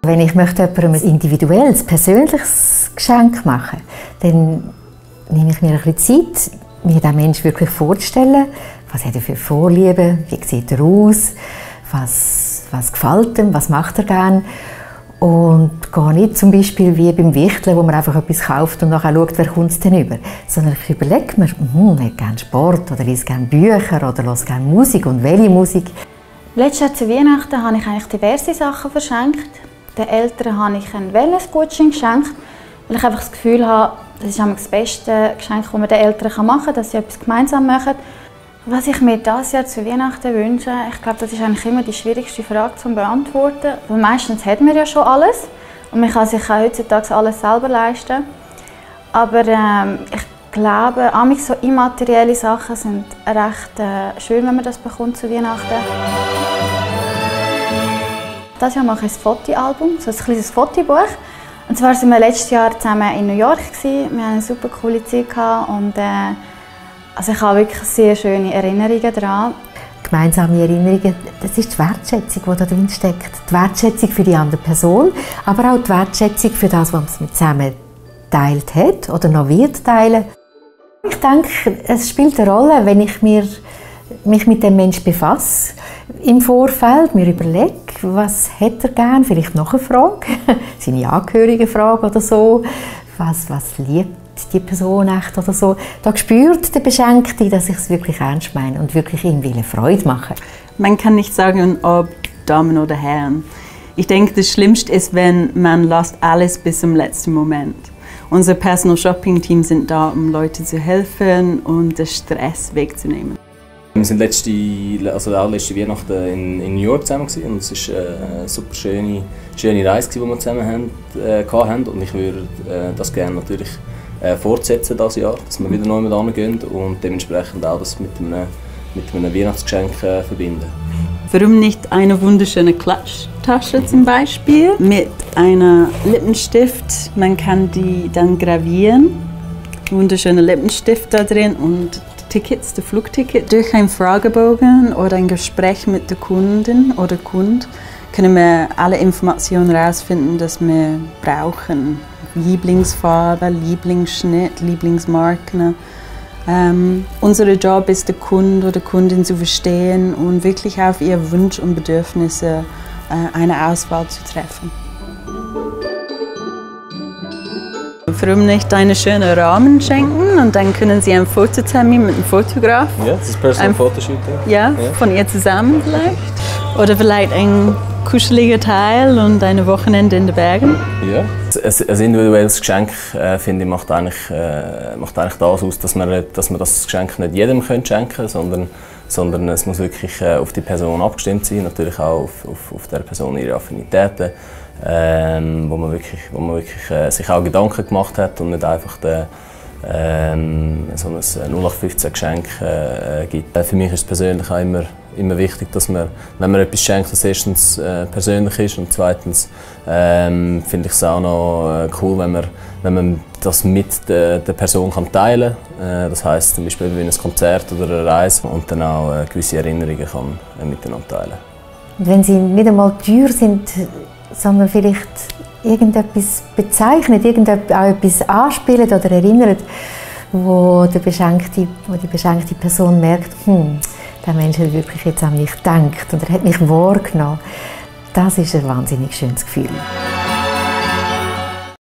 Wenn ich möchte jemandem ein individuelles, persönliches Geschenk machen, dann nehme ich mir ein bisschen Zeit, mir den Menschen wirklich vorzustellen. Was hat er für Vorlieben? Wie sieht er aus? Was gefällt ihm? Was macht er gerne? Und gehe nicht zum Beispiel wie beim Wichteln, wo man einfach etwas kauft und nachher schaut, wer kommt es denn über. Sondern ich überlege mir, ich hätte gerne Sport oder liest gerne Bücher oder höre gerne Musik und welche Musik. Letztes Jahr zu Weihnachten habe ich eigentlich diverse Sachen verschenkt. Den Eltern habe ich einen Wellnessgutschein geschenkt, weil ich einfach das Gefühl habe, das ist das beste Geschenk, das man den Eltern machen kann, dass sie etwas gemeinsam machen. Was ich mir dieses Jahr zu Weihnachten wünsche, ich glaube, das ist eigentlich immer die schwierigste Frage zu beantworten. Weil meistens hat man ja schon alles und man kann sich auch heutzutage alles selber leisten. Aber ich glaube, so immaterielle Sachen sind recht schön, wenn man das bekommt zu Weihnachten. Dieses Jahr mache ich ein Fotoalbum, so ein kleines Fotobuch. Und zwar waren wir letztes Jahr zusammen in New York. Wir hatten eine super coole Zeit und also ich habe wirklich sehr schöne Erinnerungen daran. Gemeinsame Erinnerungen, das ist die Wertschätzung, die da drin steckt. Die Wertschätzung für die andere Person, aber auch die Wertschätzung für das, was man zusammen geteilt hat oder noch wird teilen. Ich denke, es spielt eine Rolle, wenn ich mich mit dem Menschen befasse, im Vorfeld mir überlege, was hat er gern, vielleicht noch eine Frage, seine Angehörigen fragen oder so, was liebt die Person echt oder so. Da spürt der Beschenkte, dass ich es wirklich ernst meine und wirklich ihm eine Freude mache. Man kann nicht sagen, ob Damen oder Herren. Ich denke, das Schlimmste ist, wenn man lässt alles bis zum letzten Moment. Unser Personal Shopping Team sind da, um Leuten zu helfen und den Stress wegzunehmen. Wir waren letzte Weihnachten in New York zusammen und es war eine super schöne Reise, die wir zusammen hatten. Und ich würde das gerne natürlich fortsetzen dieses Jahr, dass wir wieder neu miteinander gehen und dementsprechend auch das mit einem Weihnachtsgeschenk verbinden. Warum nicht eine wunderschöne Klatschtasche zum Beispiel mit einem Lippenstift? Man kann die dann gravieren, wunderschöne Lippenstift da drin und Tickets, der Flugticket. Durch einen Fragebogen oder ein Gespräch mit der Kundin oder Kund können wir alle Informationen herausfinden, die wir brauchen. Lieblingsfarbe, Lieblingsschnitt, Lieblingsmarken. Unser Job ist, den Kunden oder Kundin zu verstehen und wirklich auf ihre Wünsche und Bedürfnisse eine Auswahl zu treffen. Warum nicht einen schönen Rahmen schenken und dann können Sie einen Fototermin mit einem Fotograf. Ja, das ist Personal Fotoshooting. Ja, von ihr zusammen vielleicht. Oder vielleicht ein kuscheliger Teil und ein Wochenende in den Bergen. Ja. Ein individuelles Geschenk finde ich, macht eigentlich das aus, dass man das Geschenk nicht jedem schenken kann, sondern es muss wirklich auf die Person abgestimmt sein, natürlich auch auf der Person ihre Affinitäten, wo man wirklich sich auch Gedanken gemacht hat und nicht einfach so ein 0815-Geschenk gibt. Für mich ist es persönlich auch immer wichtig, dass man, wenn man etwas schenkt, das erstens persönlich ist und zweitens finde ich es auch noch cool, wenn man das mit der Person teilen kann. Das heisst zum Beispiel wie ein Konzert oder eine Reise und dann auch gewisse Erinnerungen kann miteinander teilen. Wenn sie nicht einmal teuer sind, sondern vielleicht irgendetwas bezeichnet, auch etwas anspielt oder erinnert, wo die beschenkte Person merkt, der Mensch hat wirklich jetzt an mich gedacht und er hat mich wahrgenommen. Das ist ein wahnsinnig schönes Gefühl.